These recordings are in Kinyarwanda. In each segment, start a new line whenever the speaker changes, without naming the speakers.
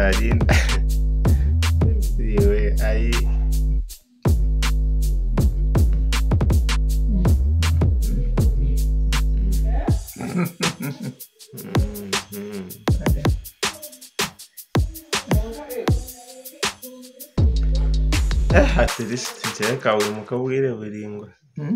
Arinda. Iwe ai. At least ncheka umukabwire buringwa.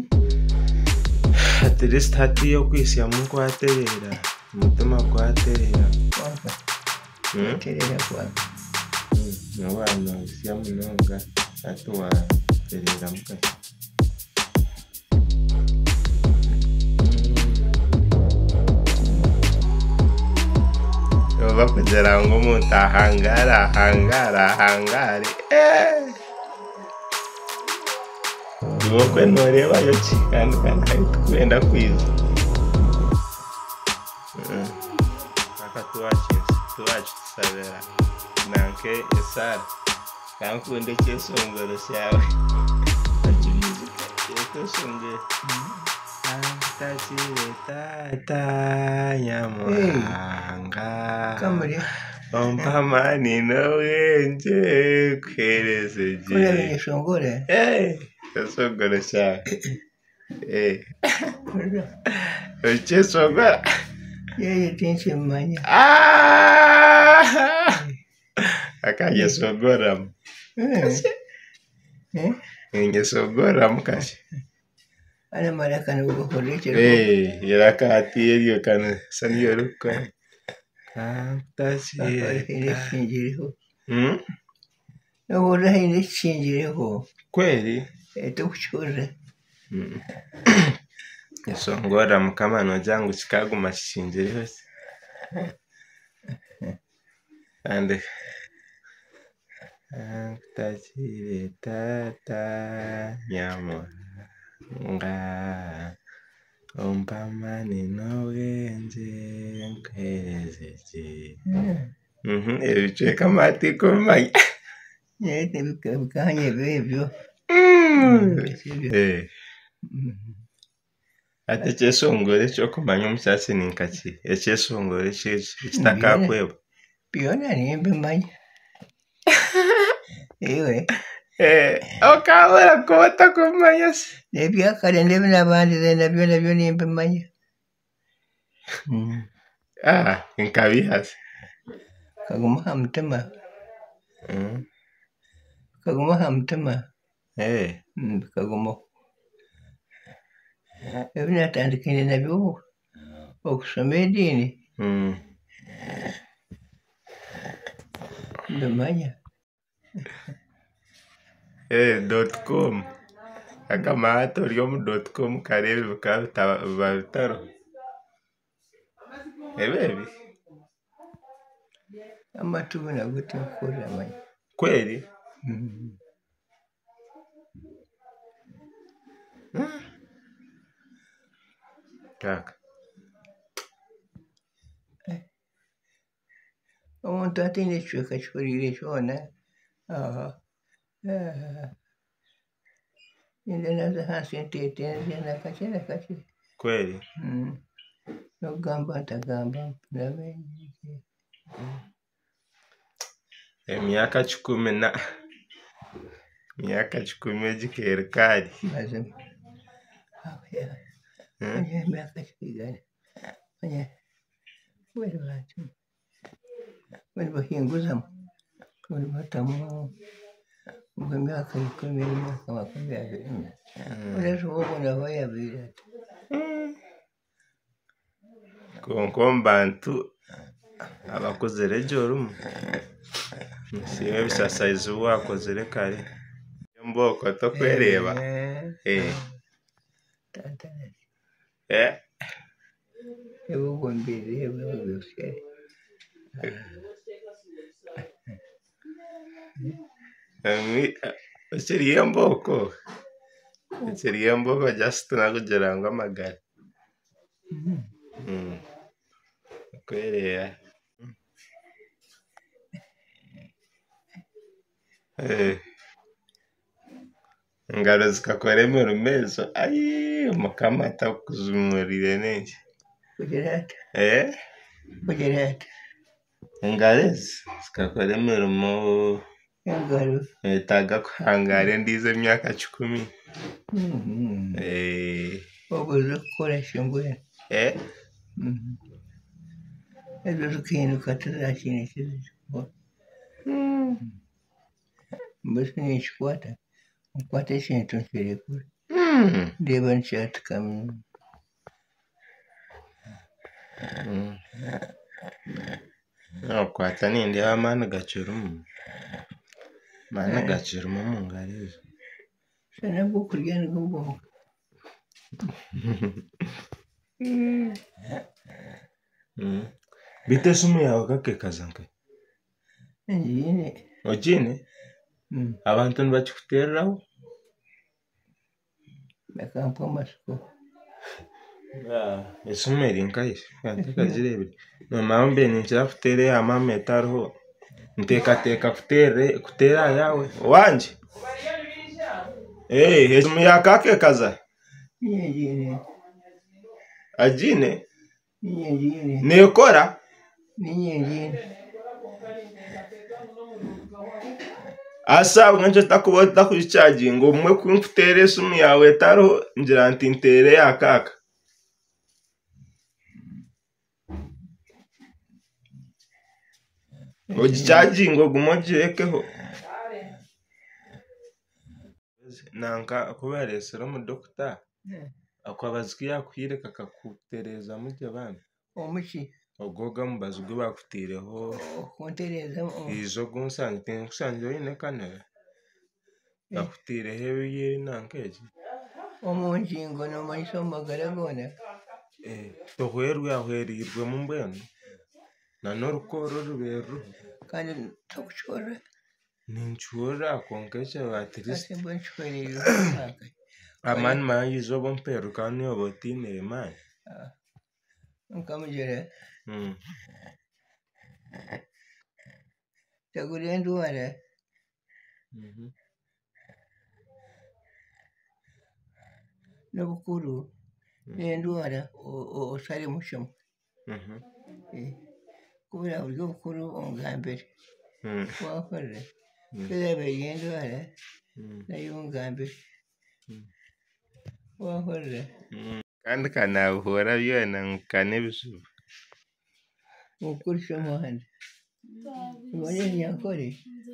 At least hati yo kwisya mungu aterera. Umutima kwaterera.
Terera kwa.
Nabana sya munonga atwa terera muka. Baba kugera ngo umuntu ahangare. Nuko ntoreba yo kandi kwenda kwiza. Aka tuwachisabera nanke esara kankunde kesongoro cyawe kesongoro tata nyamanga
Kamuri.
ompamani nowenje kwerezeje
Kuna binyeshongore.
kesongoro cyawe kesongoro
Yeye tinchi manya.
Akaje sogoram. Sogora mukashi.
Ana maraka na ugo horeche.
Irakati yeriyo kana saniyo ruka. Tashi.
Ile chinjiriho. Ora ile chinjiriho.
Kweli?
Tukuchura.
Songora mukama nojangu chikaguma chinjiriho. And tachire tata nyamo nga ompamani nowenje nkwerezeje ebicheka matiko mai
Yete bikanye bebyo.
Ate chesongore cyo kumanya omusasi ninkaki echesongore kitakakweba
Piona nimbe manya. Ewe.
Okabura kota kumanya se.
Nebya kale ndebe nabandi nabyo nimbe manya.
Nkabihase.
Kaguma hamtema. Kaguma hamtema. Kaguma. Ebi natandikine nabyo okusoma edini. Ndamanya.
.com akamato ryo.com karebe bakataro ebebi
Amatubu na guti kora manya.
Kweli? Kaka
Omuntu atine chweka churire chona. Nenda hasi ntete na kache.
Kweli?
Nogamba atagamba nabe.
Miaka 10 jikerikali.
Lazima. Miaka chigani. Wewe watu. Wewe bahinguza. Wewe batamu. Miaka 10 kama kumbe. Wewe sio na hoya bila.
Konkombantu abakozere jorumu. Siwe bisasaizu wakozere kare. Mboko to kwereba.
Tantana.
Ewo
gombere byose.
Sería un poco just nakugira ngo amagara. Kwereya. Ngaro zikakoremera umezo. Ai, mukama atakuzumurire nenge.
Kugerata.
Kugerata. Engarezi zikakora emirimo
engaro
etaaga kuhangara endiijo emyaka 10.
obuze kukora shingwe ezo zikihinduka tizakiine kizikikora mbwenu nikikwata nkwata ekintu nkirekure ndeeba nikyatikamu
nakwata nindeeba amaani gakirimu omu ngaro ezo
shana bw'okurya nibwo bwonka
bita esimu yawe kakekaza nkae
ngiine
ogiine abantu nibakikuteereraho
bakampa amasiko
esimu eri nkahe tekagirebire nomara mbe ninkira kuteera eya maama etariho nteekateeka kuteera aha yawe owange esimu ya kakekaza
niyo ngiine
agiine
niyo ngiine
neekora
niyo ngiine
asa bw'enkyo takuba otakugicaginga obumwe kunkuteera esimu yawe etariho ngira nti nteere eya kaka ogicaginga ogume ogirekeho nanka kuba yaresire omudokita akwabaza ku yakuhireka akakutereezamu gye bana
omuki
ogwo omubazi gwe bakutiireho
okuntereezamu
ijo ogunsangi tinkushangire oine kamera bakutiireho ebiyi nanka egi
omu ngingo nomanyisa omu magara goona
tohwerwahwerirwemu mbwenu n'orukooro rubeeruho
kandi tokukihorera
ninkihurira konka ekyo atirisi
kasi mbwenu kihwereire
amaani mangiize oba ompeeru kandi oba otiine maani
nkamugira teguri endwara n'obukuru n'endwara oshare mushemu kubera buri obukuru ongambire wakorera kureba endwara nayo ongambire wakorera
kandi kanabuhura byona nkana ebizibu
okukurisha omuhanda omanye nyankore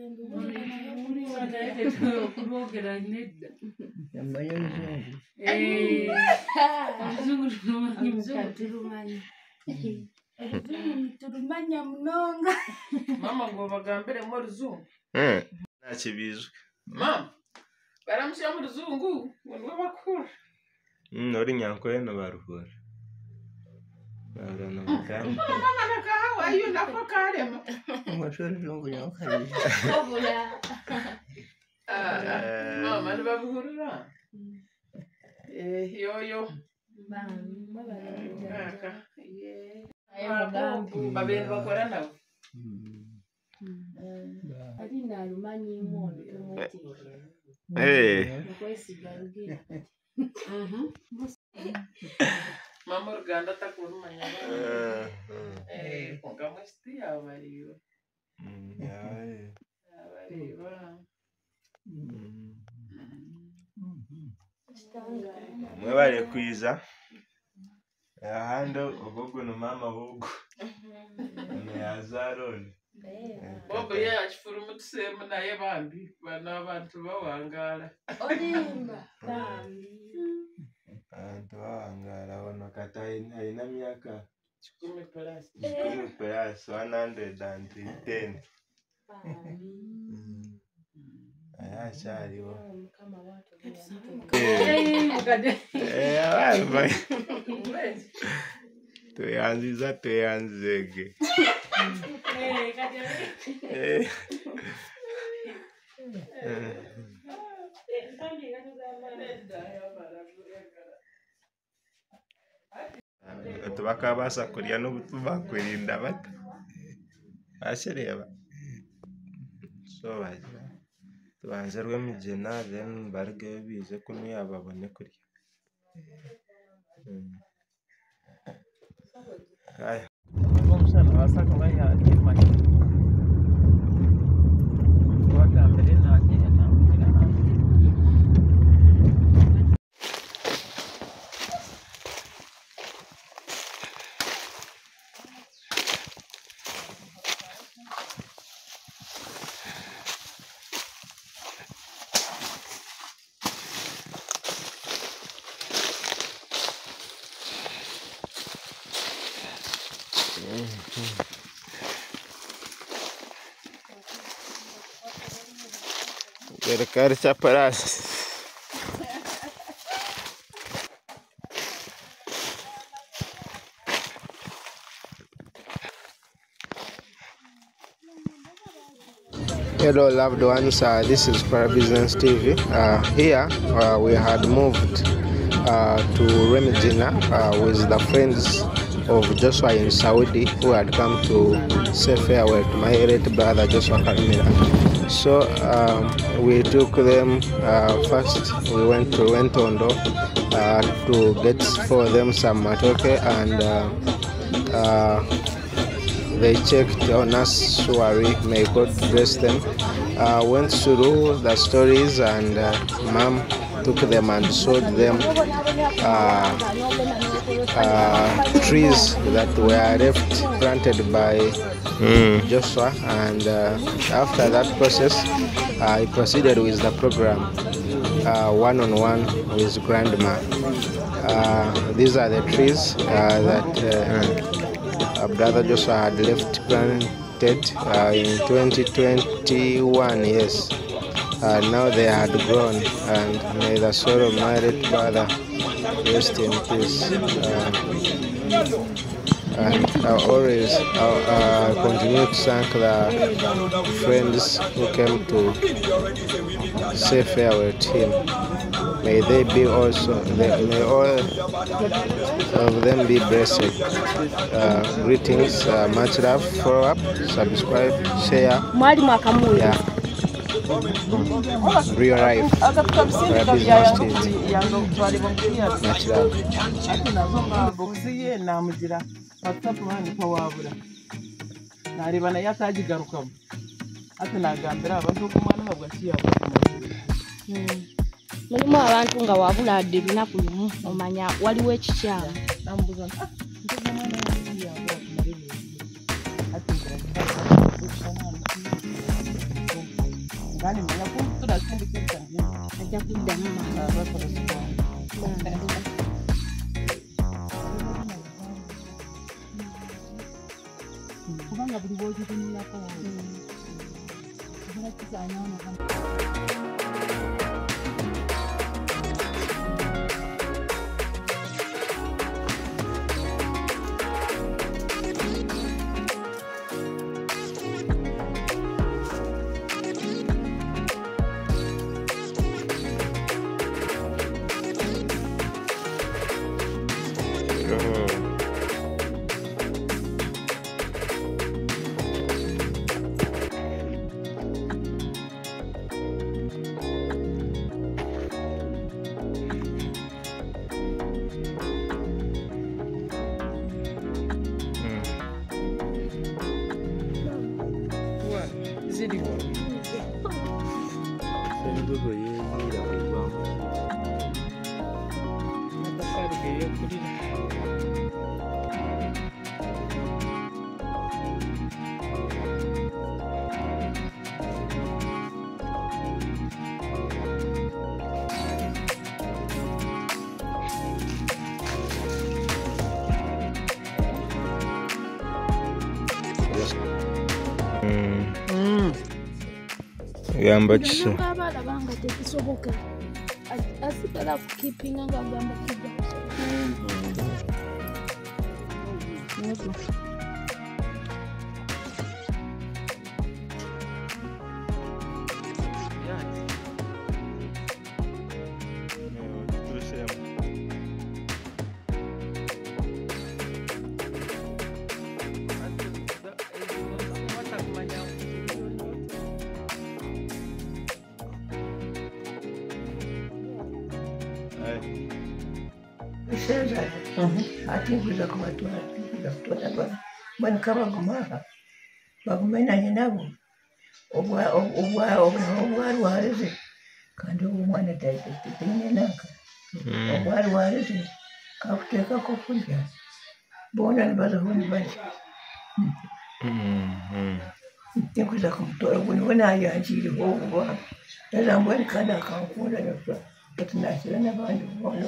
amanye oluzungu
turumanya munonga
mama ngo bagambire mu ruzungu
nakibizwe
mama baramushyira mu ruzungu ngo niwe bakura
ori nyankore nibaruhura
mama nakahawa iyo nako karema
umusore oluzungu nyankore
mama nibabuhurira yoyo babiri bakora nabo
ari narumanya imono tumwetire
mama uruganda atakurumanya konga mwesti yabariwe yabareba
mwe bari kwiza ahandi ogogo no mama bogo yazaroni
bogo yakifura umutsemu naye bambi bana abantu bawangara
olimba bambi
abantu bawangara bona kata ina myaka
10 plus
110 ayacyariho tuyanziza tuyanzege tubakabasa kurya n'obutu bakwirinda bata bakireba so bagira tubanze rw'emigina then barugeyo bize kunuya babone kurya Cercare chaparras. Hello loved ones, this is Para Business TV. Here we had moved to Remedina with the friends of Joshua in Saudi, who had come to say farewell to my late brother Joshua Karimira. So we took them first. We went to Wentondo to get for them some matoke, and they checked on us surely. May God bless them. Went through the stories, and Mom took them and showed them trees that were left planted by Joshua, and after that process I proceeded with the program one-on-one with Grandma. These are the trees that Brother Joshua had left planted in 2021, yes. Now they had grown, and may the soul of my late brother rest in peace. And I always continue to thank the friends who came to say farewell to him. May they be also, may all of them be blessed. Greetings, much love. Follow up, subscribe, share. Yeah. Real life. Business TV. Much love.
Mulimu abantu nga wabuladde lunaku lumu omanya waliwo ekikyamu. Ajja kuddamu kubanga buli bw'okitunulako kibula kisaanyaawo.
Gamba kiso.
Abana banga tekisoboka. Asigala kukipinga nga gamba kidda.
Atibuza kubatwala bano kabaguma bagumenanye nabo obwarwarize kandi omwana taine naka obwarwarize kakuteeka kokurya bona nibazaho nibarya nikuza kumutora ubu niwe nayanjiriho uba yazambwani kandi akankunda batunakira n'abandi bona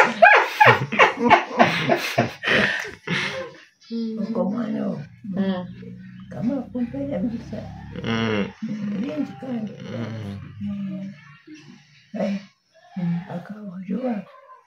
ubwo mwana we kama kumpera mbisa mulinzi kandi akawa joa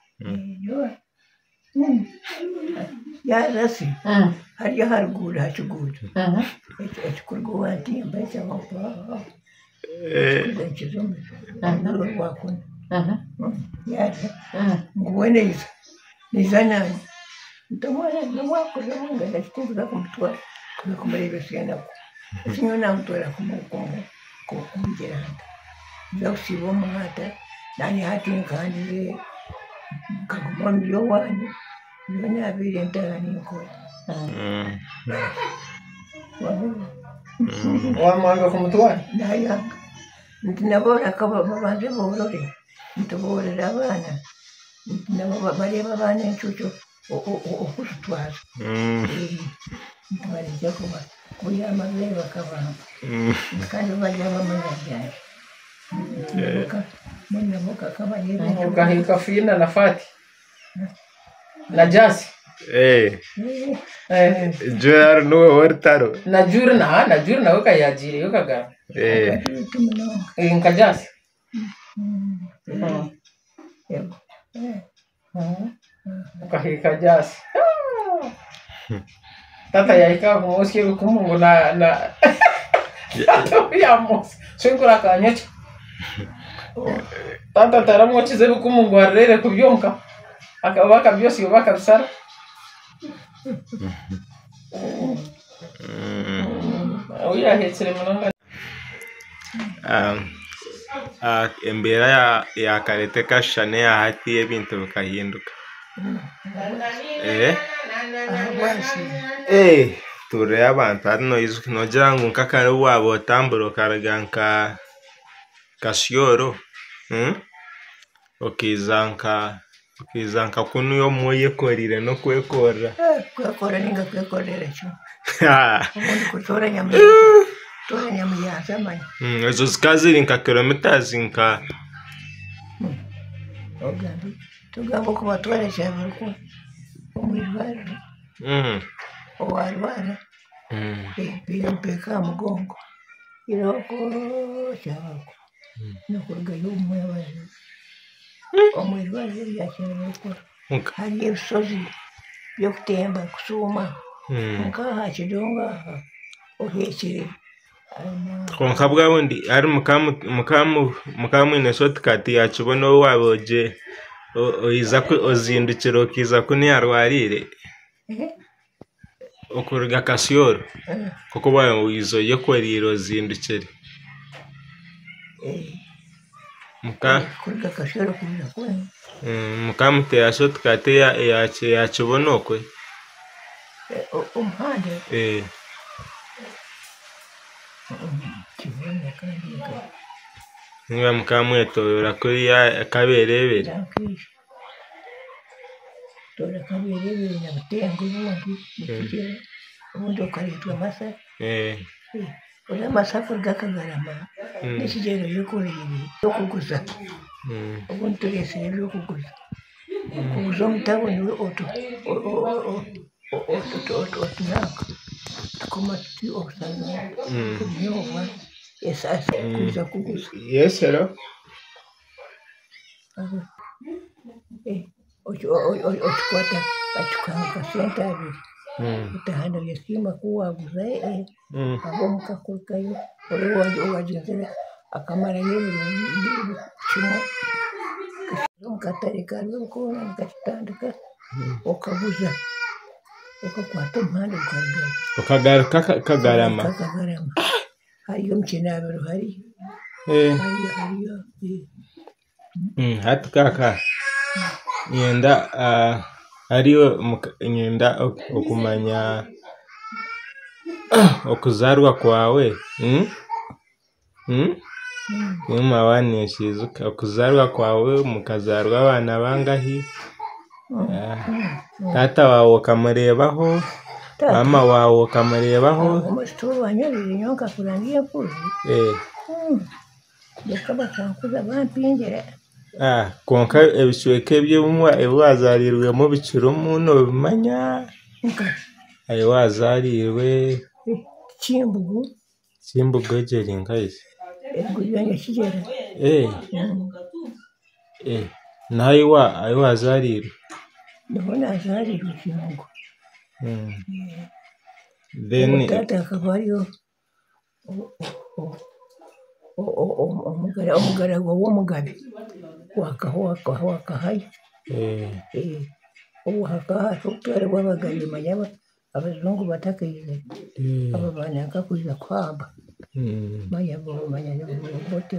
yarasi harya haruguru hakigudu ekikurwa watimba ekyamapa ekizome nalo rwakuna yaza nguwe niza nani ntomwana nomwakoze mungana kitubuza kumutwara kumurebesyanako ekinyo namutwara kumugeranda nza kusiba omwata nani hati nkandire nkaguma mubyo wanyu byona abiri entara ninkola
wamwanga kumutwara
nayanga nti nabora babanze borore ntuborera abana nti nabo bareba abana encucu okuzitwaza ntibarijja kuba kulya amabere bakabamba kandi balya bamanya byari munamuka kabarebe
ugahika Fina na Fati na Jasi
Joyar no Wartaro.
na Jurna ukayajiri ukagara nkajasi ukahika Jasi tata yaika musi kumungu na ya musi singura kanyecha tata taramochize kumungu arere kubyonka akabaka byose bakabisara oya hetsere munanga
Embera ya karete kashane ya hati y'ebintu bikahinduka ture abantu hano izuki nogira ngo nkakare wabo otamburo karaganka kasioro okizanka kunu yo moye korire no kwekora
kwekora ninga kwekorera cyo ubundi kutora nyama ya zamani
ezo zikaziri nka kilometers nka
ogambi tugamba kubatwara cyane ko umwirwara owarwara mpeka mugongo iroko cyabako no kurga y'umwebaje omwirwara yacyane ko hari ibisozi byo kutemba kusuma nkaha kidonga ohekire
konka bwawundi ari mukamu inesoti kati yakibona waboje oiza ko ozindukiro kiza kuniyarwarire okuruga kasioro koko bayo wizo yekoriro zindukire
kuruga kasioro kuza kwa
mukamute yashoti kati yakibona okwe
umuhanda kibona kandi
niba mukamwetorera kuri ya kaberebere
tora kaberebere nabutengo ubundi ukaretwa amasa uri amasa kurga kagarama n'ikigero yo kureba yo kuguza ubundi turese yo kuguza kuguza umutabona otunaka tukomati okusanga kunyoba esasa kuza kuguza
yesero
ochikwata achikanga senta abiri utahana yasima kuwaguza abo mukakurukayo uri wajenzera akamara y'ibintu kimwe mukatare kandi ukubona mukatandika ukaguza ukakwata umuhanda
ukagaruka kagarama
hariyo mkinabiro hariyo
hati kaka nyenda hariyo nyenda okumanya
okuzarwa kwawe mawani shizuka okuzarwa kwawe mukazarwa abana bangahi tata wawe ukamurebaho mama wawe ukamurebaho
umusituru wanyurira inyonka kurangiye kuzi yakaba kankuza bampingira
konka ebishweke by'umwa ewazarirwemo bikiro muno bimanya ayo wazarirwe Chimbugu ejeri nkaisi
eguyanya kigera
nayo wazarirwe
ndabona azarirwe Chimbugu
then
tata akaba ariyo omugarago w'omugabe wakahayo wakaha okutwaribwa abagabe manya abazungu batakaire abo bana nkakuza kwamba manya bombote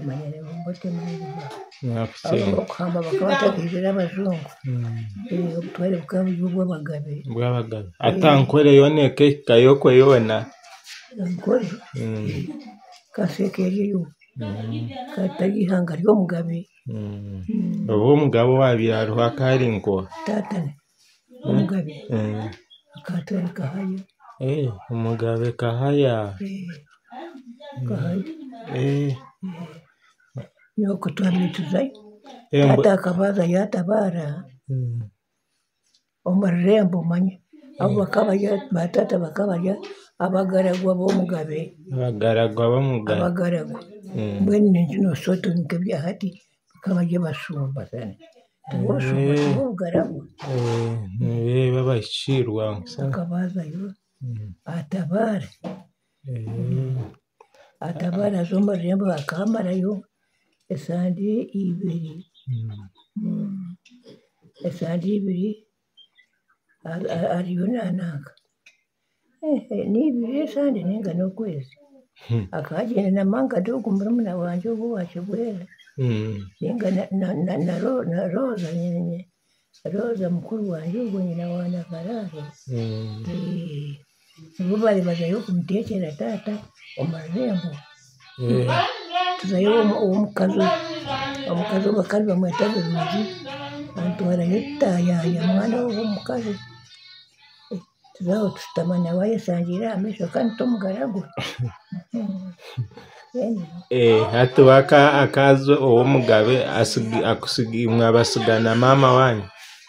okuhamba bakaba batakaire abazungu obutware bw'abagabe
atankore yoneke kayoko yona
nkore kasekereyo katagihanga ry'omugabe
obo mugabo wabyarwa akarinko
tatane omugabe akatware kahayo
umugabe kahaya
nyoko twamituzayo tata akabaza yatabara omarembo manya abo bakabaja batata bakabaja abagaragwa b'omugabe abagaragwa mbwene no soto nkebya hati bakabaja basumba sana ubugaragwa
babashirwa
akabaza yo atabara zo marembo akamarayo esandi ibiri ariyo nananga n'ibiri esandi ninga n'okwezi akagenda namanga dogo murumuna wanje ubu wakibwera ninga na roza mukuru wanje ubwo nyina wana karare ubu bari bazayo kumutekera tata omarembo tuzayo omukazi w'abakazi bamweta Birungi antwarayo tayaya mwana w'omukazi tuzaho tutamana wayesangira amisho kandi tomugaragwa
hati waka akazo owomugabe mwabasigana mama wanyu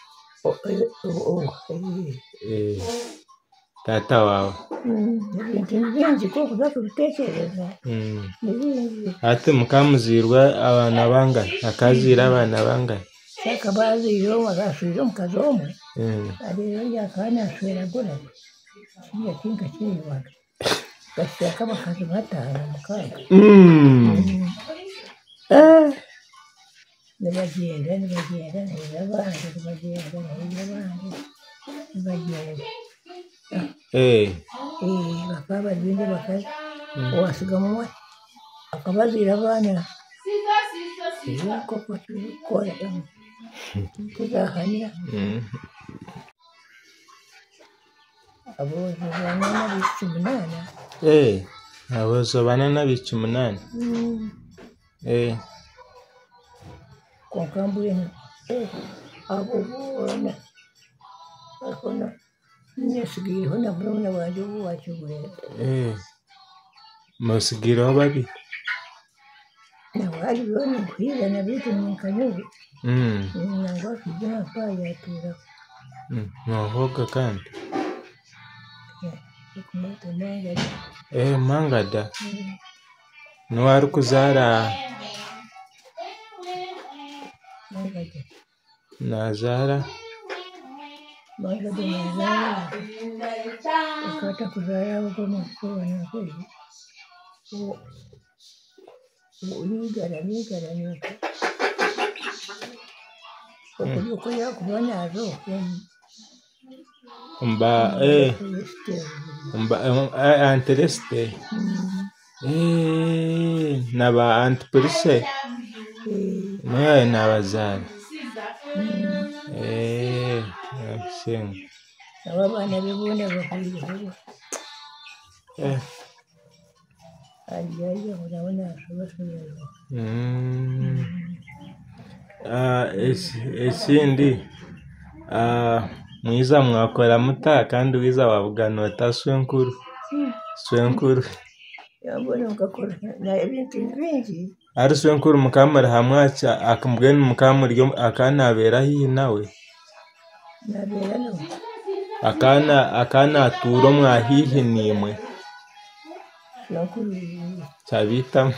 tata wawe
ibintu bingi kokuza kubitekereza
hati mukamuzirwa abana bangahe akazira abana bangahe
shaka baziro wagasubira omukazi omwe ariyo yakana asweragura kiya kinka kiriwaga gashaka abakazi batanu mukaga nibagenda bakaba baribindi bakazi owasiga mumwe akabazira abana koko kikora kuzahanya abozo banana bicumunana
abozo banana bicumunana
konkambwena abo bona akona nyesigiyeho na murumuna wanje ubu wakibwera
musigireho babi
nawali bone kwiga na bitu nkanyubi nangwa kujya payatura
nohoga kandi
kumata mangada
mangada nwari kuzara nazara akata kuzara uko mukubona kweli nigara nuko uko yakubona azo mba intereste naba antiprise naye nabazara
abana bibone bakwiye Ajyayo urabona ashobora.
Ikindi mwiza mwakora muta kandi wiza wabuganota swenkuru
Yabona ugakora na ibintu bingi
ari swenkuru mukamara hamwe akamubwira mukamuryo akanabera hihi nawe
nabera no
akana turo mwahihi nimwe
swenkuru
cyabita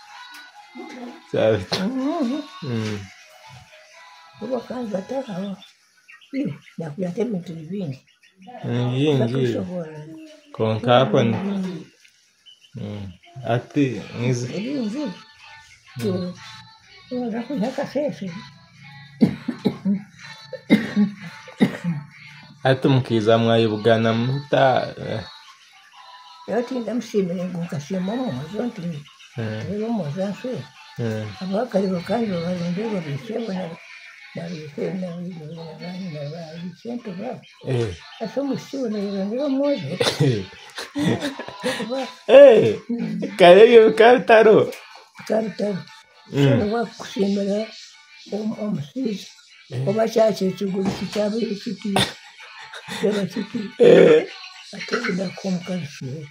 uba kandi batakaho nakuyate ibintu bingi
yingi konkapo ati mwiza
ibingi uza kujya kasese
ati mukiza mwayibugana muta
yatinda mshimire ngukashima muzo nti rero muzanse abakari bakandi barondego bisebo na bisebo na bisento ba asomushiwe na rondego mozo
kare kartaro
shano wakushimira omusisi oba cyache kigurisha cyabo ikiti cyaba kiti atenda kumukashye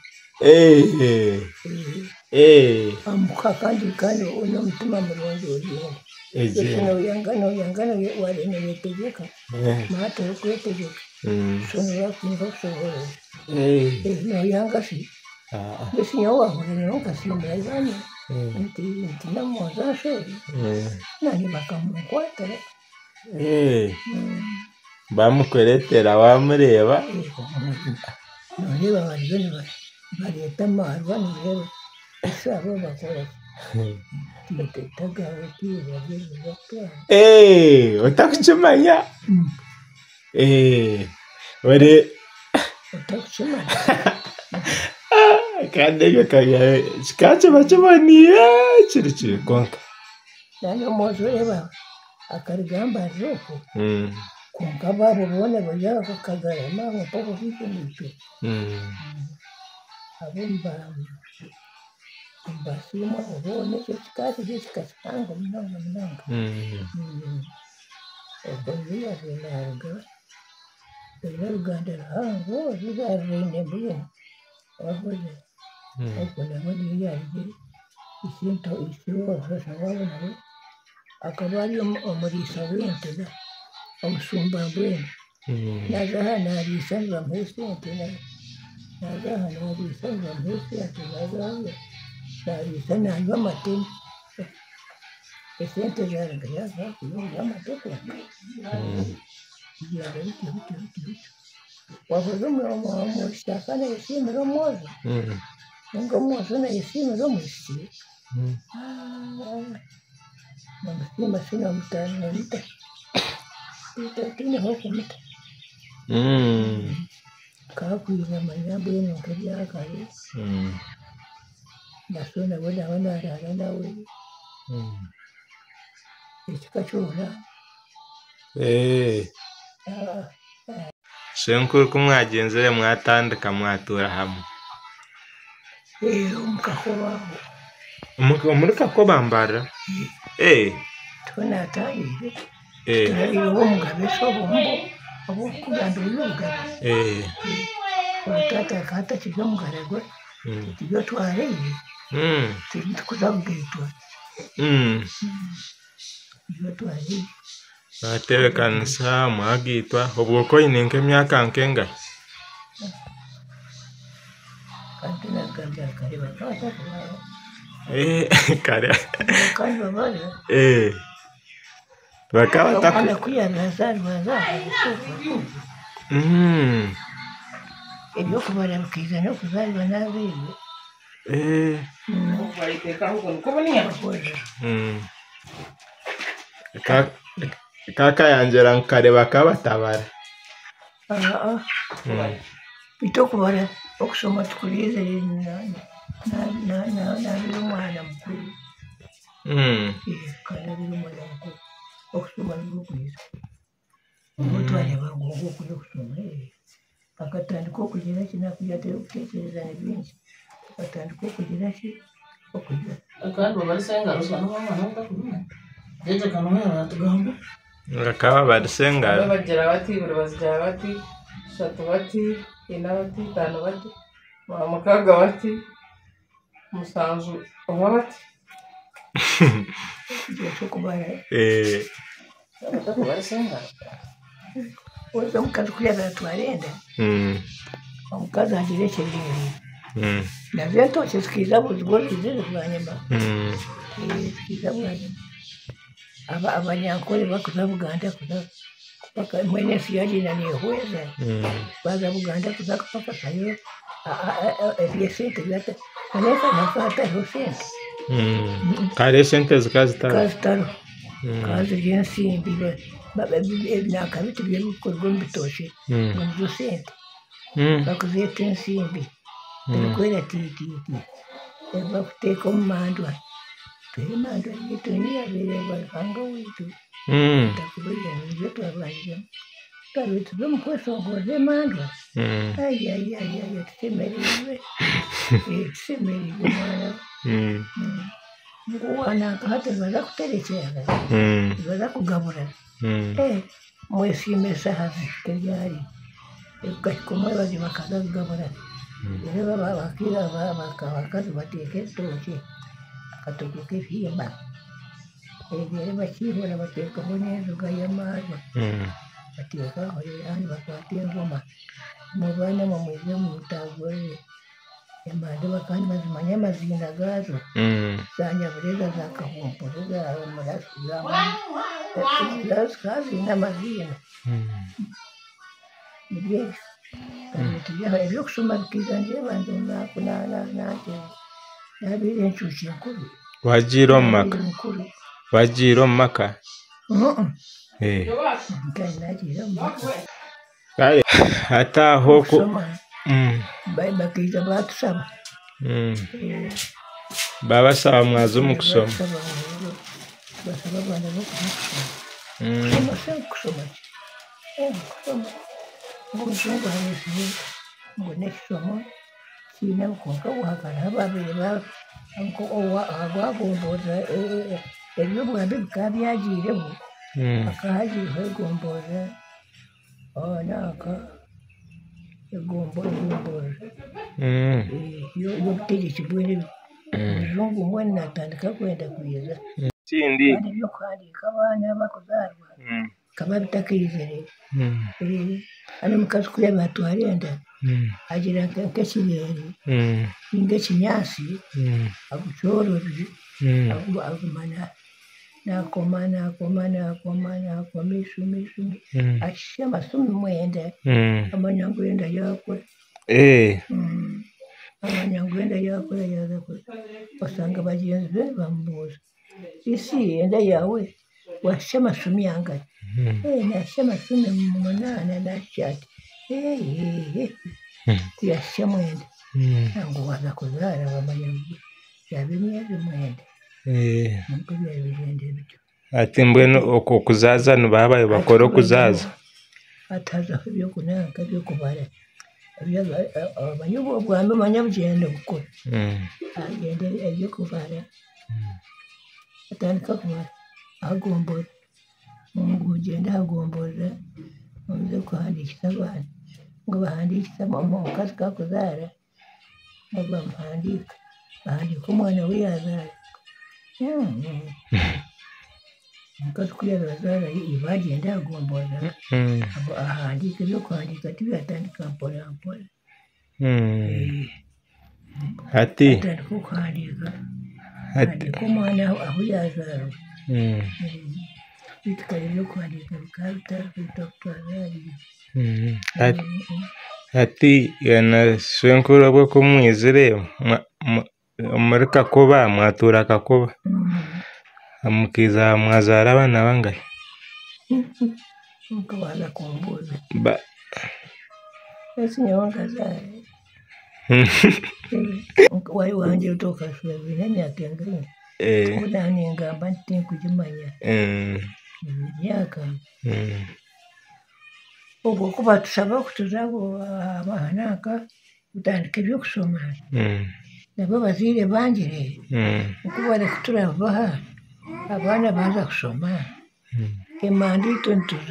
amuka kandi uno mutima mulungi uriho shano yangana warene yetegeka mata yokuyetegeka shano wakumva kushobora no yangasi bisi nyawahura nokasimbira ibanye nti namuzashe nani bakamukwatara
bamukweretera wamureba
noreba bareta amarwa nirero isabo bakora titagawe
utakuchimanya ore
utakuchimanya
kandi kaya chikache bachimaniye chiri konka
nani mozoreba akarigamba roko konka babo bone bajya bakagarama mpoko kwikimucho abumba basimo ubone chikache chikasanga mnanga obangiya renanga Uganda hango rine buye abakoze akona muri yaje isinto isiwo sasa wabona akaba ari umurisa w'intega omusumba bwene nazaha narisanzwe mpesente nazaha narisanzwe mpesente narisa nanywa amateme esente zaranga yaza kuyonga amateko yaga biti wavuze mushakana yishimira mwozo ngo mwozo na yishimira mushi Mama sina mtani mta. Tini hoko mta. Kakuira manyambo yenu kajia kari. Nasona wana rana we. Ichikachura.
Shenkuru kumwagenze mwatandika mwatura hamwe.
Umkakoba.
Umurika ko bambara.
Tunataye. Turabiro mugabe sobombo. Abo kugandura mugabe. Utata kata kiga mugaragwe. Tiyo twareye. Tukuzabwitwa. Tiyo twareye.
Batewe kanisa mwagitwa ubwo ko inenke myaka nkenga.
Kantina gambya kare bakata.
Kare.
Kandi babale.
Bakaba
takana kuyanaza. Ibyo kubara bukiza no kuzalwa nabiwe.
Bayiteka huko nikuboniya.
Kaka yangera nkareba kabatabara.
Bito kubara okusoma tukurize na umwana mukuru. Kana biri umwana mukuru. Okusoma n'ukuriza. Umutware bagongo kujya kusoma. akatandika okugira kinakujja okutekereza nebingi akatandika okugira ki okugira
kandi babalisenga rusana mwana utakumenya jeje kanumya batugamba
ngakaba barisenga
bagira bati buri bazigira bati shatu bati ina bati tano bati mukaaga bati musanzu oba bati
kubara
barisenga
oza omukazi kuyaza twarenda omukazi agira ekiriri nabyo entoki zikiza buzigwo zizire bwanyuma zikiza bwanyuma abanyankole bakuza Buganda kuza kupaka mwene siyagina nehweza baza Buganda kuza kupakasayo ebyesente byata kaneka nafataho sente
kale sente zikazitaro
kazi byensimbi nakabiti byebikorwa mu bitoki muzo sente bakuzeta ensimbi erikwera tititi bakuteeka omu mandwa twere mandwa yetu niyabeire balipanga witu takubira nibyo twabanjemu kabitu byomukwesongoza emandwa ayayayaya tusemereirwe tusemereirwe mwana nguwananka hati baza kuterekyera baza kugabura mwesiime esaha ziteryari kumwebazi bakaza kugabura rero bakira abakazi bateeka ebitooki akatogo k'ebihimba ebyo bakihura bateekaho n'enjoga y'amaarwa bateekaho kandi bakwata engoma mubaana mumwize mutagorere emande bakandi bazimanya amazinda gaazo zanyabureza za kahumpuru zaomurasu zazina amazinda nibyebyo tubyaho ebyokusoma bikiza njebanza omunaku nanje nabiire encuuki enkuru
wagiire omu maka
nkali nagiire omu maka
kale ate aho
bakiza batusaba
babasaba mwaza omu kusoma
basaba abaana kusoma ng'omuzungu ayesize ngo n'ekisomo kiine konka buhakana babiri abwagombooza ebyobwambe bikaba byagiireho akahagiireho egombooza naaka egombooza y'obutegetsi bwene omuzungu mbwenu natandika kwenda kwiza
kindi
ebyokuhandiika abaana bakuzaarwa kaba bitakirizire ano omukazi kuya batwarenda agira nk'ekireeri ninga ekinyaasi agucorozi agumana nakoma isumi akisha amasumi 9 amanyangwenda yakora amanyangwenda yakora yaza osanga bagenzi be bamubuuza isi enda yawe washa amasumi angahe nasha amasumi 8 nashati kuyasha 9 nangu waza kuzaara wamanya yabe emyezi 9 nubwo byari bigenda bityo
ati mbwenu okuzaza nibabaye bakora okuzaza
atazaho ebyokunanka byokubara abanyabwambe banyabugenda bukora agenda ebyokubara atandika kubara agombora ngugenda agomboza omuze kuhandikisa abaana ngo bahandikisa omukazi kakuzaara ngo bamuhandika bahandika omwana we yazaara omukazi kuyazaara bagenda agomboza ahandika ebyokuhandika tibyatandika mpola mpola
ati
atandika okuhandika handika omwana aho yazaarwa bitukale ebyokuhandika bikaba bitakutwara
ati yana senkuru bwe kumwizire muri Kakoba mwatura Kakoba amukiza mwazaara abaana bangahe
nkabaza kumbuuza esi nyowe nkazaara wari wanje utokasula bine emyaka engaine kuba ningamba nti tinkugimanya emyaka ubwo kuba tusaba kutuzaho abahanaka utandika ebyokusoma nabo bazaire bangire uko bari kuturabaha abaana baza kusoma emanda itu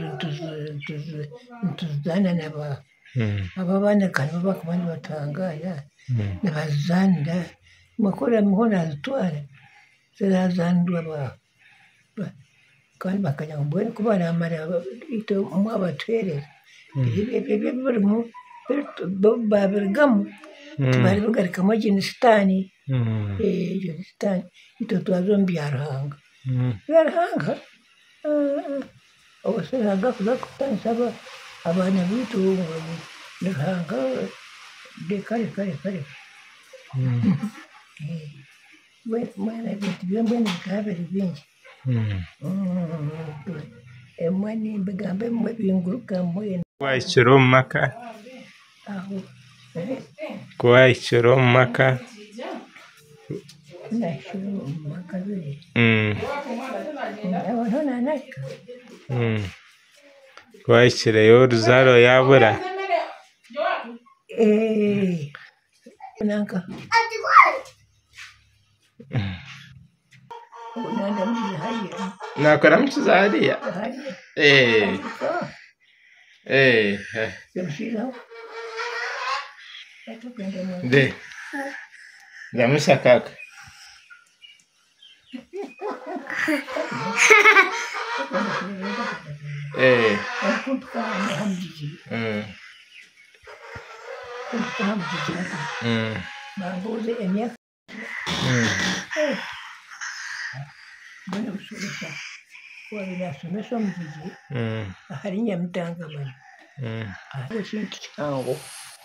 ntuzana aba bana kandi bakumanya batangaya nabazanira makora muhona zitwara zirazandwa kandi bakajya ngo mbone kuba baramara ito umwabatwereza ibyo barimo babirigamo bari bugarikamo jinisitani jinisitani ito twazombi yarahanga obusanga kuza kutansaba abana bitu nihanga de kare mwana bitu byambone kabiri bingi emwani mbigambe mwe binguruka mwe
wayikiro maka
aho
wayikiro maka
nashiro makabiri abantu nanaka
wayikireyo ruzaro yabura
nanka unanda mzahaya
nakora mukizariya de ndamusha kaka
hari nyamutangamana hari ikintu cyango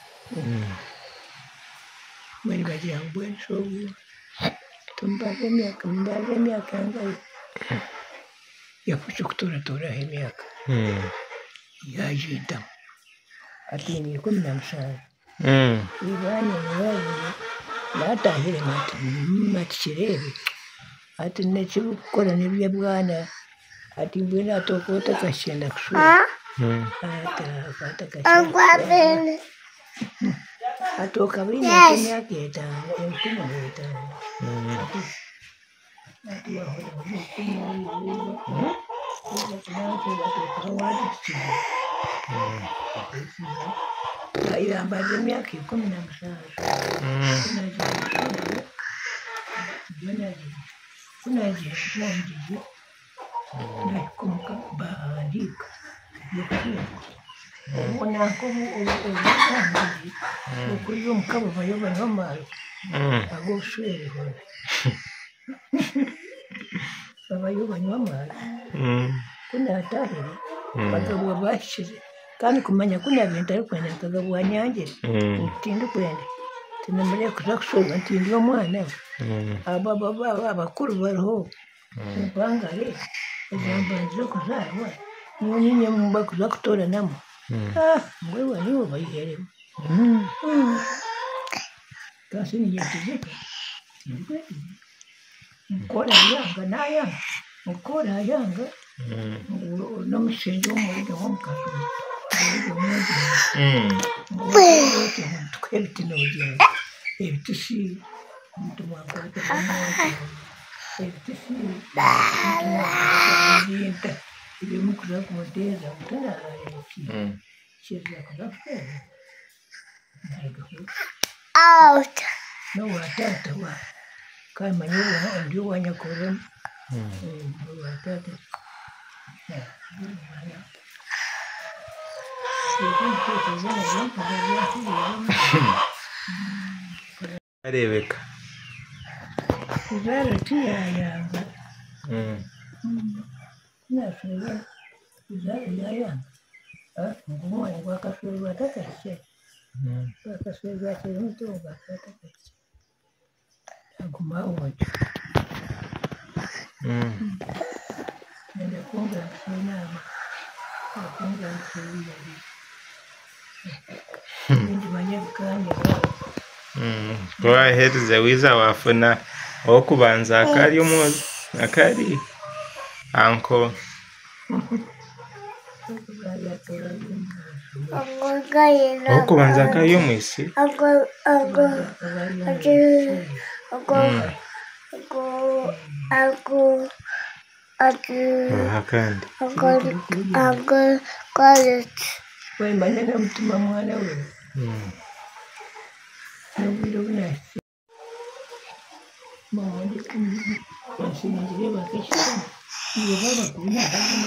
bari bagira ngo bwenshobu tumbaze imyaka yangaye yafashe kutoratora imyaka yajitamo ati ni 17 ibanye nawe natahire matikirebe ati neke gukora nibyo bwana ati mbona atokota kashenda kushura ata kashenda atoka bine myaka etano emkumi n'etano ati yambaze imyaka 17 kunaje nakumka bandika ubona ko ubusanzwe ukuri umukabo bayoba n'amaro agoshereho bayoba n'amaro kunatahira bagabo bashize kandi kumanya kunabintu ari kwenda kagabo wanyange utinde kwenda tinamuriye kuza kushoza ntindi umwana abakuru bariho bangare zambanze kuzarwa nyine mumba kuza kutora namo mwe wani bayihere kasi ni yatije mukora yanga naya mukora yanga no mushenje umuriro w'umukaso twebiti n'ubugenge ebitisi mutumwangata ebitisi mutumwangata ibyo kuza kumuteza mutarareki kirya kuza kwera out no watata wa kama nyewe ndio wanyakora watata
arebeka
zara tiyayanga nashoye zara yayanga ngumwana gwakashoye batakashe bakashoye bakere mutunga batakashe aguma uwaje nende kunga sinama kunga sinama ndi manyakanye
wahereze wiza wafuna aho kubanza akari umuzi akari anko okubanza kayo mwisi akandi
wemanya namutuma mwana we nobwire bunasi mawandi basinzire bakishira iyo babakubina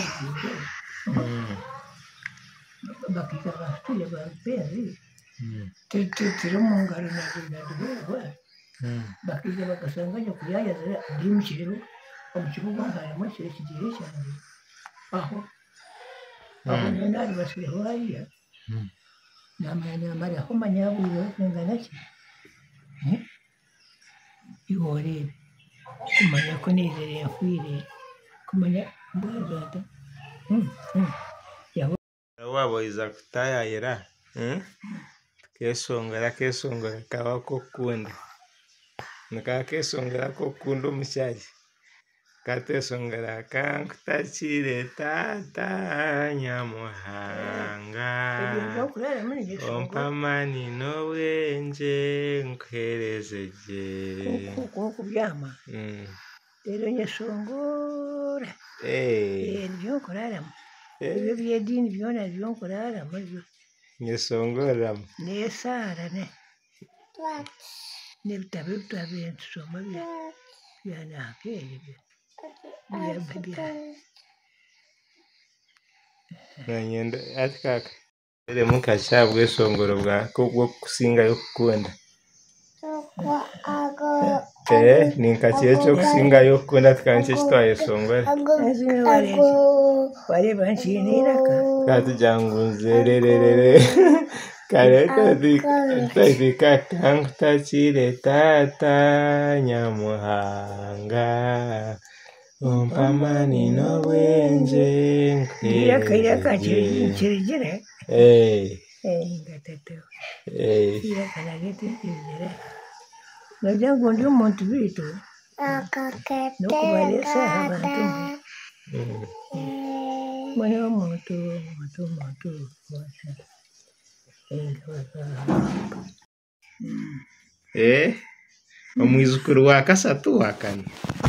bakika bafite baperi tiri mu ngaro naduwa bakiga bakasanganya kuyayazira ndimukiriro omukibuga harimo kire kigiye cyane aho nari basireho hariya namara aho manyaburiwe kungana ki ihorere kumanya ko nizereye akwiriye kumanya mbwazata
wabo iza kutayayira kesongera kawa kokunda kesongera kokunda omukyari katesongera kankutachire tata Nyamuhanga ompamani n'obwenje nkuherezeje
kubyama rero nyesongora byokuraramo ebyo byedini byona byokuraramo
nyesongoramo
nesara n'ebitabo tusoma byanakeye
nanyenda ati kaka ere mukashabwe esongoro bwako bwo kusingayo kukunda ninkakiye cyo kusingayo kukunda tukanche kitwaye songora
wareba nshiniraka
kati jangunzererere kati kankutachire tata Nyamuhanga ompamani n'obwenje
nkuherezeje ngatete irakanagetikirizire nojya ngo ndi umuntu bitu no kubalesa abantu mwana w'omuntu
omwizukuru wa kasatu wa kane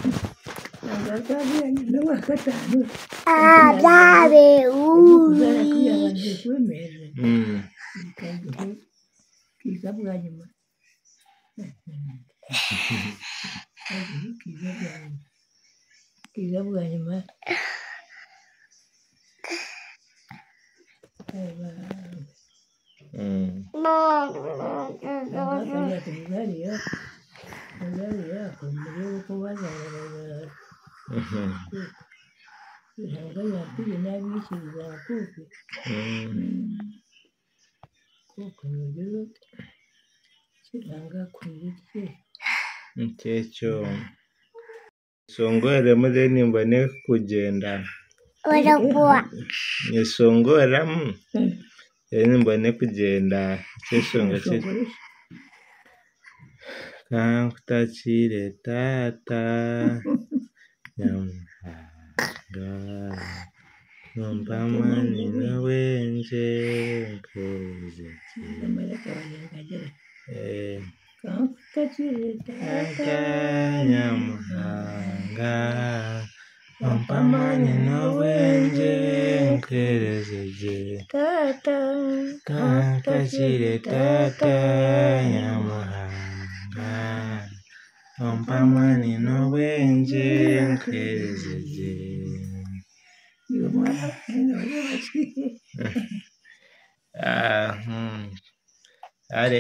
Nkekyo songore muze nimbone kugenda nisongoramu nimbone kugenda kyesonga kankutachire tata Nyamuhanga ompamani n'obwenje nkuherezeje tata Nyamuhanga ompamani n'obwenje nkuherezeje kankutachire tata Nyamuhanga ompamani n'obwenje nkuherezeje are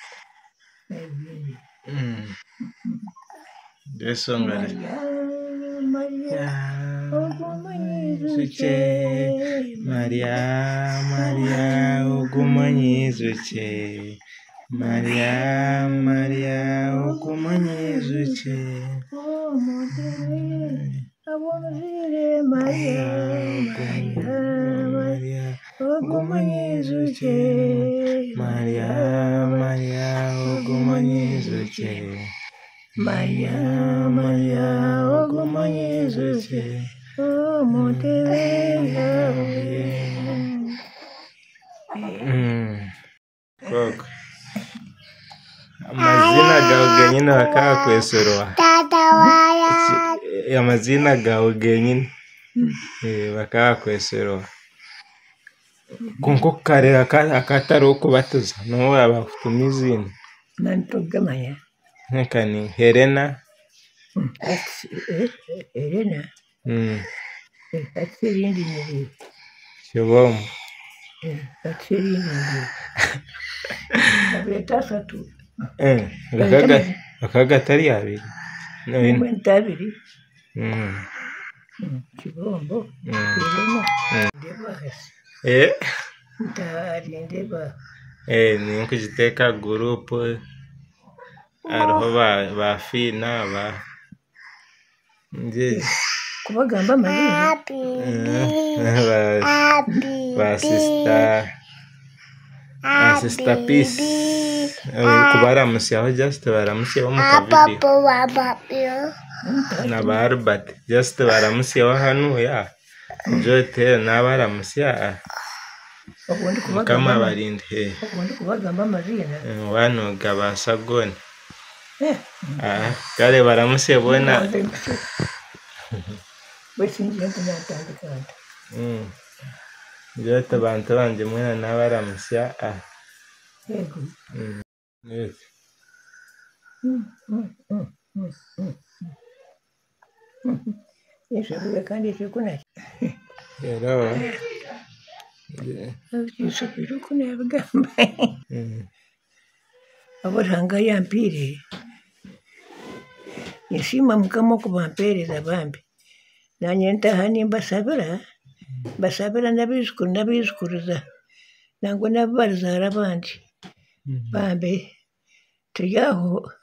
desongare Maria ogumanyizuche Maria ogumanyizuche Maria ogumanyizuche Maria ogumanyizuche Maria ogumanyizuche koko amazina gawe genyine bakakwesorwa amazina gawe genyine bakakwesorwa kunko kare akatari ukubatuza no wabafite izina
nantogamaya
nkani Helena
Helena atserindi ni
Shibomu
atserindi ni abeta satu
akagatari abiri
mwentabiri Kibombo Helena
ndeba
ntari ndeba
ni nk'igiteka gurupe ariho ba Fina ba nje
kubagamba amazina
ba sister Peace kubaramusyaho just baramusyaho mu kavideo na ba Albert just baramusyaho hano ya jote n'abaramusya kama barinde
kubagamba amazina
wano gabasagone kale baramusebona
wesinje ntanyatandikana
jote bantu banje mwena n'abaramusya
yego
yes
yeshabuye kandi cyukuna
Hello.
Yeshabuye kuna yabagamba abaranga yampire yeshima mukamo kubampereza bambi nanye ntahani basabira nabizikuruza nango nabarizara abandi bambe tuyaho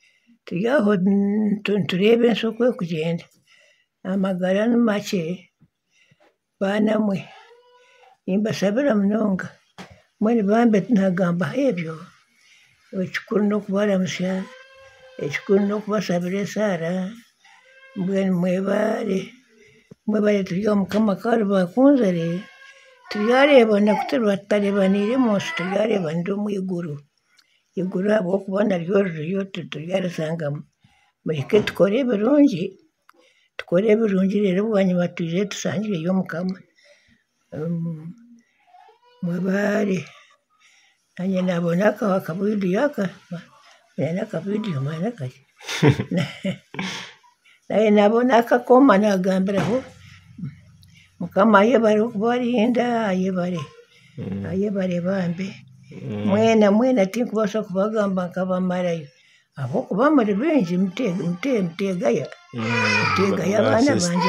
turebe nsoko yo kugenda amagara make banamwe imbasabira munonga mwene bambe ntagamba hebyo ekikuru n'okubaramusya ekikuru n'okubasabira esara mbwenu mwebale turi omukama kari bakunzire turyarebana kutari munsi turyarebanira omu iguru habwokuba naryo ririyo turyarisangamo mureke tukore ebirungi rero bwanyuma tuje tusangireyo omukama mwebale nanye nabona akavidiyo mwana kake naye nabona akakoma nagambiraho mukama ayebare okubarinda ayebare bambe mwena tinkubasa kubagamba nkabamarayo habwokuba muri bingi mutegaya abaana banje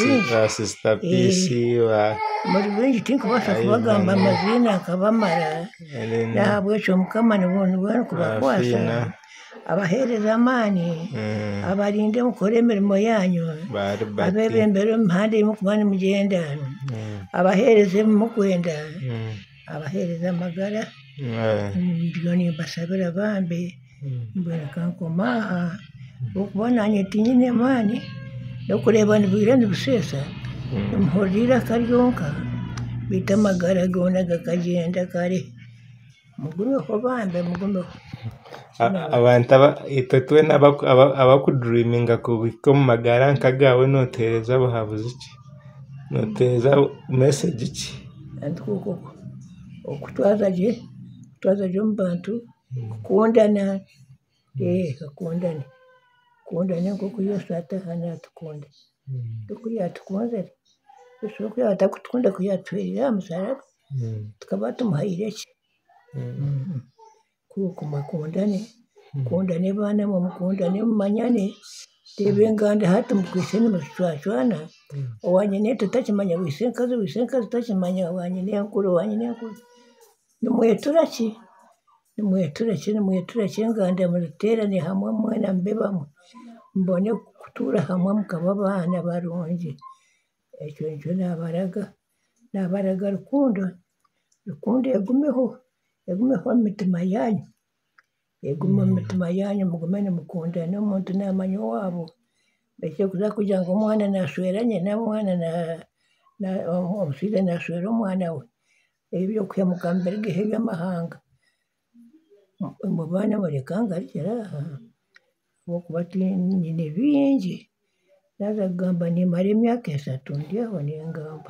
muri bingi tinkubasa kubagamba amazina nkabamara nahabwekyo mukama nibwenu kubakwasa abahereza amaani abarinde mukore emirimo yanyu abebembere emihanda ei mukuba nimugenda abahereze mukwenda abahereza amagara mbyo nimbasabira bambe mbwenu kankoma aha okuba nanye tinyine amaani n'okureeba nibwire nibuseesa nimuhurira akaryonka baitu amagara goona gakagenda kare mugumeho bambe mugumeho
abantu itwe abakudiriminga kubika mu magara nkagawe notereza buhabuze iki notereza message ki
antuko okutwaza gye mu bantu kukundana kukundane nk'oku Yesu atahana atukunde tukuri atukunzire tusobola atakukunda kuyatwerera aha musaraba tukaba tumuhaire ki kuko mukundane baana mukundane mumanyane tebe enganda hati mukwise nimucwacwana owanyine tutakimanya wise nkazi takimanya owanyine enkuru nimwetura ki enganda muziterane hamwe mwena mube bamwe mbone kutuura hamwe mukaba abaana barungi ekyo nikyo nabaraga rukundo egumeho omu mitima yanyu mugume nimukundana omuntu namanya owaabo ekyo kuza kugira ngu omwana nashwera nyina omwana omushaija nashwera omwana we ebyokwimuka mbere gihe by'amahanga mu bana barekangarikira bokuba nyine bingi naza kugamba nimara emyaka 3 ndi aho ningamba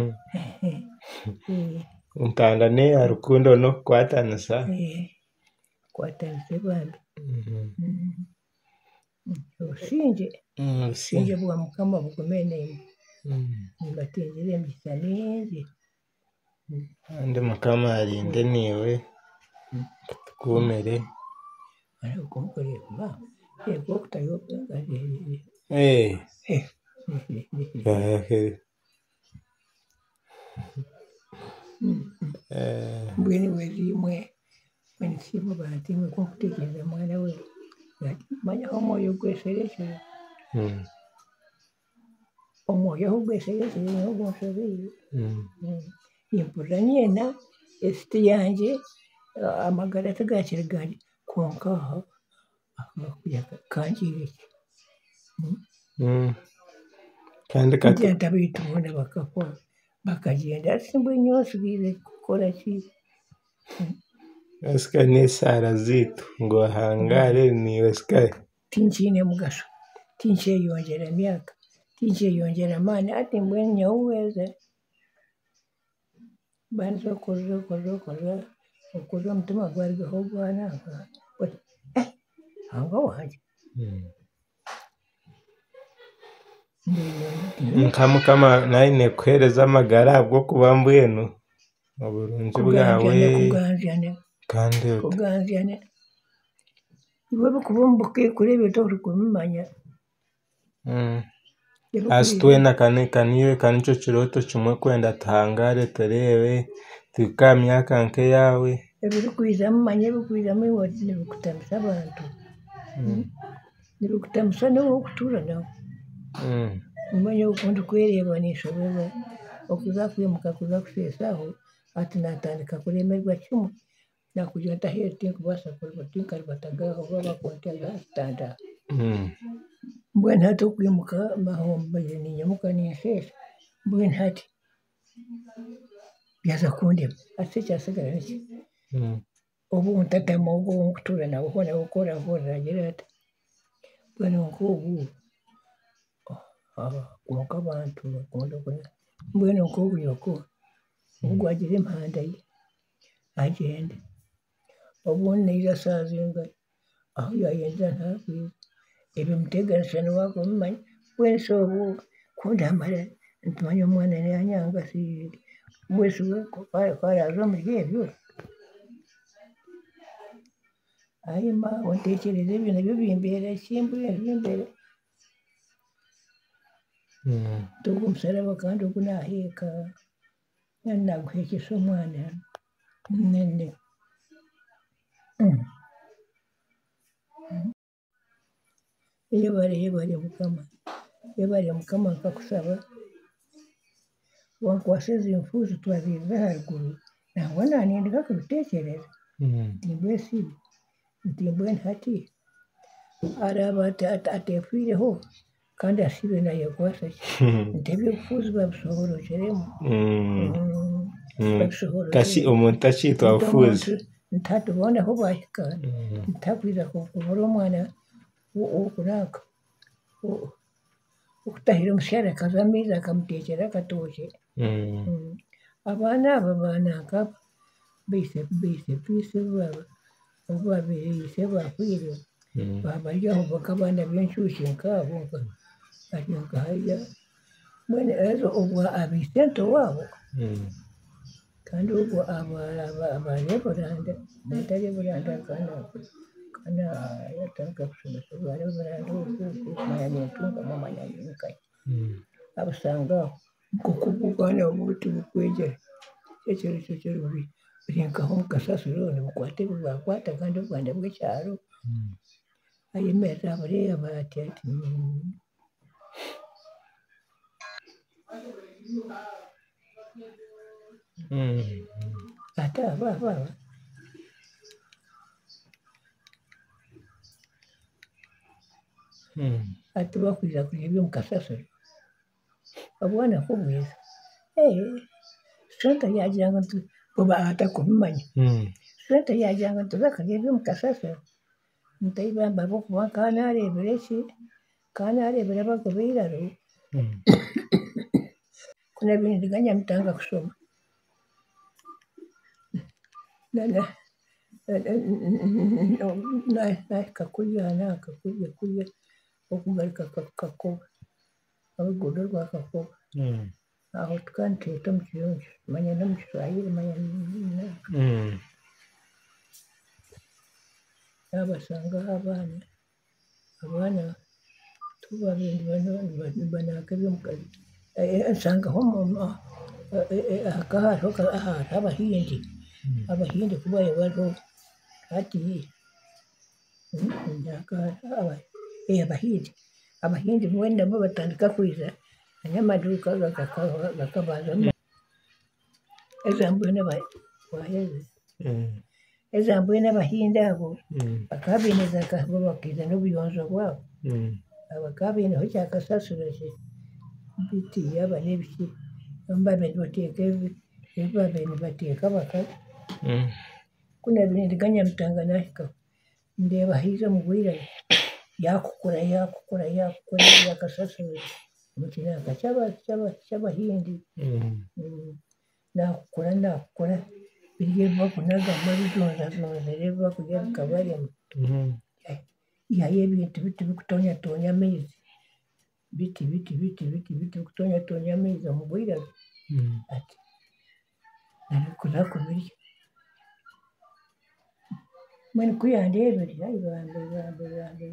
Ntangane ya rukundo no kwatanisa.
kwatanise bambi obusinge bwa Mukama bugumene nibategere emikisa mingi
Kandi Mukama arinde niwe kutukumire.
okumkorera okutayoga mbwene wezimwe wenisimu bantimwe kunkutekereza mwana we manyaho omwoyo gweseresere omwoyo aho gweseresere niho gonsobire impurira nyena esiti yangye amagara tigakiri gari konka aho kangiireki
Kandi
ngyenda baitubona bakakora bakagenda ati mbwenu osibiire kukora ki
Osika n'esaara ziitu ngo hangare niwe sika
tinkiine mugasho tinkyeyongyera myaka tinkyeyongyera amaani hati mbwenu nyowe weza banza okurra omutima gwarugaho gwananka hanga wangye
nka Mukama naine kuhereza amagara habw'okuba mbwenu oburungi bwawe
kuganzyane iwe bikuba omubukekure ebyo torikubimanya
Asi twena kanikyo kirooto kimwe kwenda tuhangare tureebe tuhike aha myaka nk'eyawe
ebirikwiza mumanye ebirikwizamu iwe nibikutamisa abantu nibikutamisa n'ow'okutuura nawe nimanya okundi kwereeba ninshoboza okuza kwimuka kuza kuseesaho hati natandika kuremerwa kimwe nakugira ntaheeri tinkubaasa kureeba tinkaribataga oba bakuntega zitanda mbwenu hati okwimuka mahombeire ninyimuka ninseesa mbwenu hati byaza kundema hati ekyasigara niki obu ntatama ogu nkutuura nawe hoona gukora horeragira ati mbwenu nk'obu konka abantu bakunda okugira mbwenu nk'obu nyoko obu gwagira empanda ye agyende obundi naija saaha zingahe aho yayendera ntakwiza ebimuteganisa niwakumumanya mbwenu si obu kundamara nitumanya omwana nanyanga siiri mbwenu kwaraza omuri ebyo ayi maawe ntekyereza ebyo nabyo bimbeera ki mbwenu bimbeera ntogu omusaraba kandi ogu naheeka naguheekyesa omwana nene yebare Mukama nkakusaba wankwasa ezi nfuuzi twaziirize ahaiguru nangwa nanindika kubiteekyereza timbwesibe nti mbwenu hati araba ateefiireho kandi asiibe nayekwasa ki nti ebyobufuuzi babisohorokyeremu
Kashi omuntu akiitwa bufuuzi
ntatubonaho bwahika ntakwiza kuvura omwana wokunanka okutahira omushara akaza amaizi akamuteekyera akatookye abaana aba bananka baise piisi obu babeire bakwire bari aho bakabaana b'enshuuki nk'abo bari nkahaya mbwenu ezo obwo abaise ntowaabo kandi obwo abareburanda natareburanda kana yatandika kusomesa bareburanda okumanya nentunga mumanya nenkai abasanga aho nk'okubugana obuti bukwegyera ekyo kiruri buri nkaho mukasasiro nibukwata ebi bwakwata kandi obwanda bw'ekyaro ayemerera abureeba ati ate aba ati bakwiza kurya eby'omukasasiro obwana nk'obwiza sente yagira ngu kuba atakubimanya sente yajyanga tuzakarya eby'omukasasiro ntayibamba bokuba kanarebera eki kanarebera abagoba eiraro kunabindiganya mutanga kusoma kakurya kurya okugaruka kakoba oruguudo rwa kakoba aho tukanteta omu kiyonjo manya n'omu Kiswahili manya nabasangaho abaana tubabindi banaka eby'omukazi nsangaho hariho abahindi kubayo bariho hati abahindi mbwenu nabo batandika kwiza n'amaduuka gakabazamu ezambuye n'abahindi abo bakaba baine bo bakiza n'obuyonzo bwabo bakaba baineho kyakasasiro biti yaba n'ebiki babaire nibateeka ebibabaire nibateeka abakazi kunabindiganya mutanga nahikaho ndeeba haiza omu bwirare yakukura yakasasiro omu kiraaka ky'abahindi nakukura birya ebi bakunagamu ebizonzazonzire ebi bakurya bikabarema yayo ebintu biti bikutonyatonya amaizi biti bikutonyatonya amaizi omu bwirare ati narikuza kubirya mbwenu kuyandebire bambe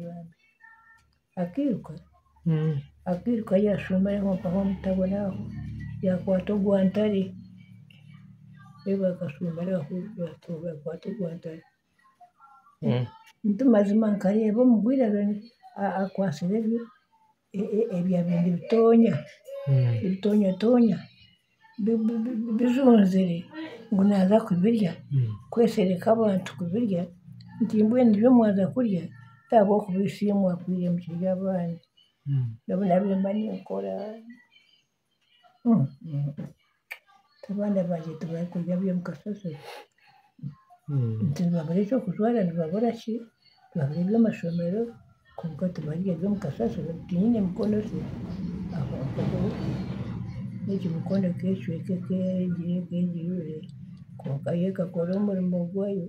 akiruka yashomeraho mpaho mutabona aho yakwata ogwantare bakashomeraho yakwata ogwantare ntumazima nkareeba omu bwirare akwasire ebya bindi bitonyatonya bizonzire ngu naaza kubirya kwesereka abantu kubirya nti mbwenu byomwaza kurya tahabw'okubiisiyo mwakwire mukirya abandi nabwe mba ninkora abaana bangye tibarikurya by'omukasasiro nti nibabura ekyokujwara nibabura ki nibabura eby'amashomero konka tibarya eby'omukasasiro tihiine mikono se n'eki mukono kecweke kegirure konka yo ekakora omurimo gwayo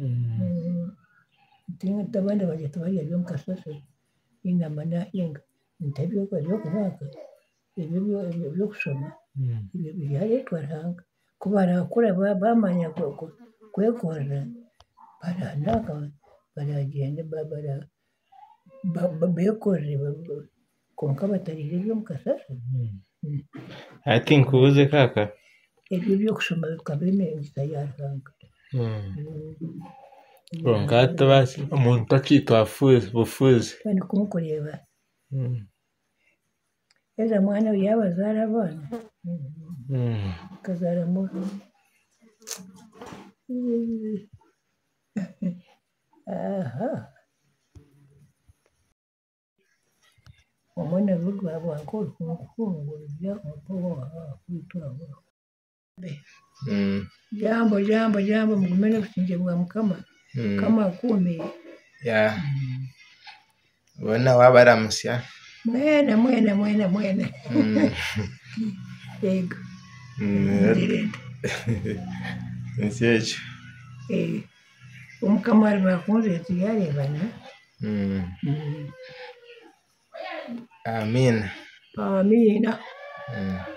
nti abaana bangye tibarya by'omukasasiro inama nahinga nti ebyokunywaka ebyo by'okushoma ebyo byareetwa Ruhanga ku barakura bamanya kwekorera baragenda bekorere konka batariire eby'omukasasiro
hati nkubuze kaka
ebyo by'okushoma bikaba emiriisa ya Ruhanga
konka omuntu akiitwa bufuzi
bani kumukureeba eza mwana we yabazaara abaana akazaaramu omwana rwagwanka orukungu jambo mugume n'obusingye bwa Mukama Mukama akuume
bona wabaramusya
mwena yego
nkyekyo
Omukama arima kunreeta yareebana
amiina
amiina